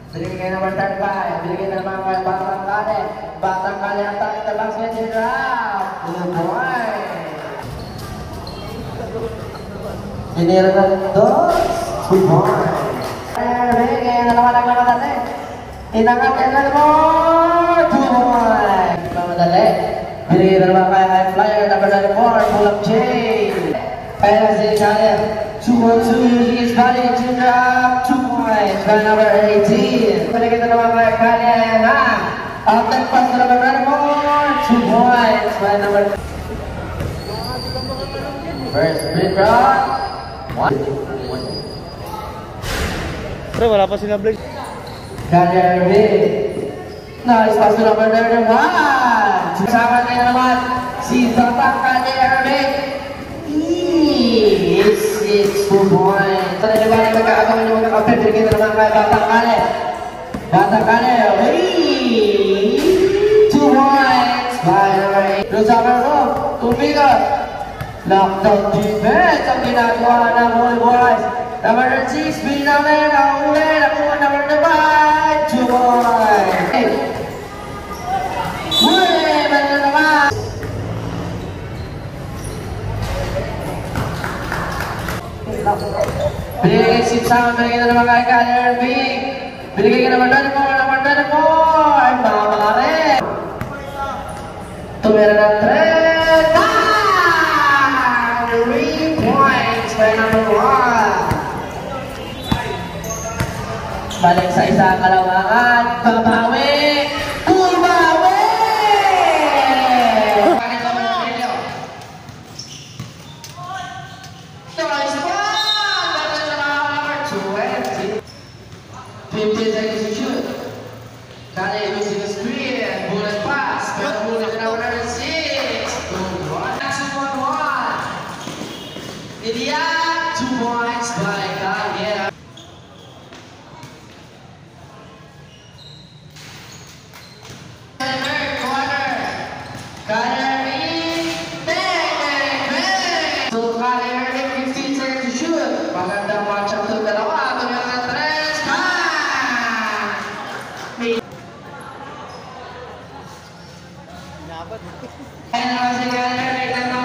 Binigay naman 35. Binigay naman kay Batang Kale. Batang Kale ang takit na basket in draft. 2 points. Tinira na rin dos. 2 points. Binigay na naman ang namadali. Inangat na mo. 2 points. Namadali. Binigay na naman kay High Flyer. Number 94. Pull up chain. Kaya si Kale. 2-1-2, he is body to drop 2 points by number 18. Binigay na naman kay Kale na. After pass na number 94, 2 points by number. First free throw. 1. Pre, wala pa sila Blake. Kale Irving. Nice pass to number 31. Kasama niya naman si Batang Kale Irving. It's 2 points. Sa naliwanag magkakataon yung mga kapit. Kita naman kay Batang Kale. Batang Kale. 2 points. By number 8. Lusakan mo. Tumigat. Lockdown defense. Ang ginagawa ng Bull Boys. Number 6. Binamin. Ang uli. Nakuha number 5. 2 points. Uli. Bala naman. Binigay si Sam, binigay na naman kay Kale Irving. Binigay ka naman naman po. Ay, mamare. Tumira ng 3. 3 points by number 1. Balik sa isang kalawangan. Babawi. Babawi! Bakit naman ang video? Nice one! 15 seconds to shoot. Kale using a screen. Bullet pass. Pero bullet na number 6. 2-1-1. India. 2 points by Kale. Third quarter. Kale Irving. Bang, bang, bang. So Kale Irving 15 seconds to shoot. Magandang matchup to dalawa. Ayan naman si Kale Irving ng